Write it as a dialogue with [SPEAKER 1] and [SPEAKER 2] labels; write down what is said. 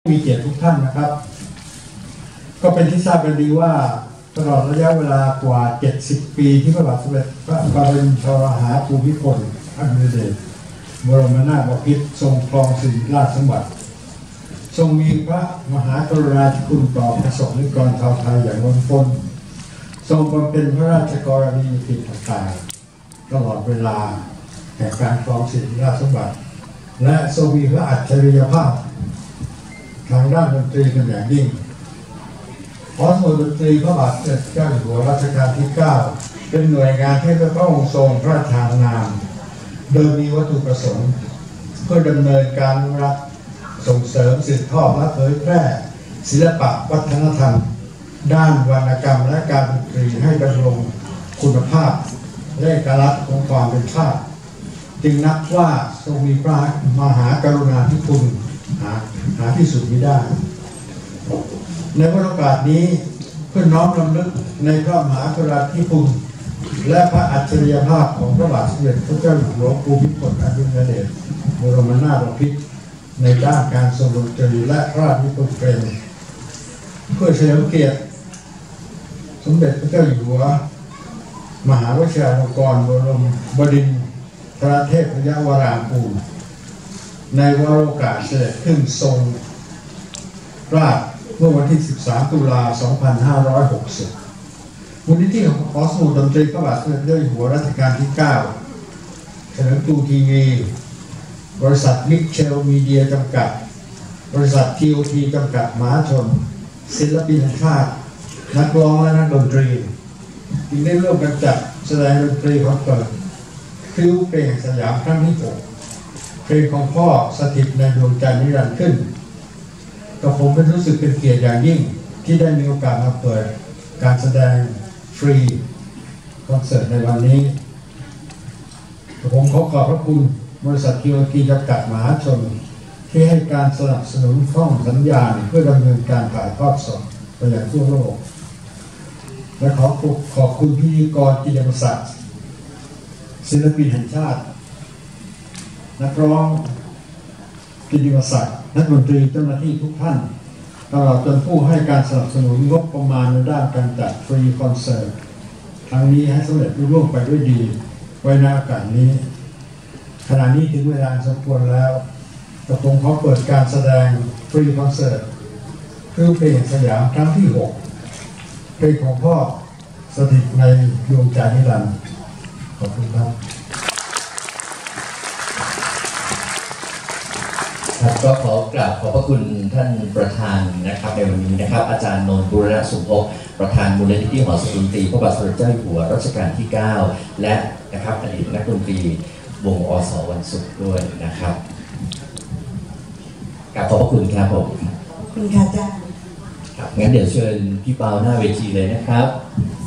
[SPEAKER 1] มีเกียรติทุกท่านนะครับก็เป็นที่ทราบกันดีว่าตลอดระยะเวลากว่า70ปีที่พระบาทสมเด็จพระบรมชนมภูมิพลอดุลยเดชบรมนาถบพิตรทรงครองสิริราชสมบัติทรงมีพระมหากรุณาธิคุณต่อประสบนิกรชาวไทยอย่างล้นพ้นทรงบำเพ็ญพระราชกรณียกิจต่างๆตลอดเวลาแห่งการครองสิริราชสมบัติและทรงมีพระอัจฉริยภาพทางด้านดนตรีเป็นอย่างยิ่งหอสมุดดนตรีพระบาทสมเด็จเจ้าอยู่หัวรัชกาลที่ 9เป็นหน่วยงานที่พระองค์ทรงพระราชทานนามโดยมีวัตถุประสงค์เพื่อดำเนินการอนุรักษ์ส่งเสริมสืบทอดและเผยแพร่ศิลปะวัฒนธรรมด้านวรรณกรรมและการดนตรีให้ดำรงคุณภาพและเอกลักษณ์ของความเป็นชาติจึงนับว่าทรงมีพระมหากรุณาธิคุณหาที่สุดมิได้ในโอกาสนี้เพื่อน้อมรำลึกในพระมหากรุณาธิคุณและพระอัจฉริยภาพของพระบาทสมเด็จพระเจ้าอยู่หัวภูมิพลอดุลยเดชบรมนาถบพิตรในด้านการทรงดนตรีและพระราชนิพนธ์เพลงเพื่อเฉลิมเกียรติสมเด็จพระเจ้าอยู่หัวมหาวชิราลงกรณ์บรมบดินทร์พระเทพยวรางกูลในวาระโอกาสเสด็จขึ้นทรงราชเมื่อวันที่ 13 ตุลา 2560 มูลนิธิของหอสมุดดนตรีพระบาทสมเด็จพระเจ้าอยู่หัวรัชกาลที่ 9 เฉลิมกรุงทีวีบริษัทมิเชลมีเดียจำกัดบริษัท TOT จำกัดมหาชนศิลปินแห่งชาตินักร้องและนักดนตรีจึงได้ร่วมกันจัดแสดงดนตรีคอนเสิร์ตคริ้วเพลงสยามครั้งที่ 6เพลงของพ่อสถิตในดวงใจนิรันดร์ขึ้นกับผมเป็นรู้สึกเป็นเกียรติอย่างยิ่งที่ได้มีโอกาสมาเปิดการแสดงฟรีคอนเสิร์ตในวันนี้ผมขอขอบพระคุณบริษัท TOT จำกัดมหาชนที่ให้การสนับสนุนช่องสัญญาณเพื่อดำเนินการถ่ายทอดสดไปยังทั่วโลกและขอบคุณพิธีกรกิตติศักดิ์ศิลปินแห่งชาตินักร้องกิตติศักดิ์นักดนตรีเจ้าหน้าที่ทุกท่านตลอดจนผู้ให้การสนับสนุนงบประมาณในด้านการจัดฟรีคอนเสิร์ตครั้งนี้ให้สำเร็จรุ่ร่วงไปด้วยดีไว้ในโอกาสนี้ขณะนี้ถึงเวลาสมควรแล้วกระผมขอเปิดการแสดงฟรีคอนเสิร์ตคือเพลงสยามครั้งที่ 6เพลงของพ่อสถิตในดวงใจนิรันดร์ขอบคุณครับ
[SPEAKER 2] ก็ขอกราบขอบพระคุณท่านประธานนะครับในวันนี้นะครับอาจารย์นนท์บุรณะสุภพประธานมูลนิธิหอสมุดดนตรีพระบาทสมเด็จเจ้าอยู่หัวรัชกาลที่ 9และนะครับอดีตนักดนตรีวงอสวันศุกร์ด้วยนะครับกราบขอบพระคุณครับผม
[SPEAKER 3] ขอบคุณค่ะอาจารย์
[SPEAKER 2] ครับงั้นเดี๋ยวเชิญพี่เปาหน้าเวทีเลยนะครับ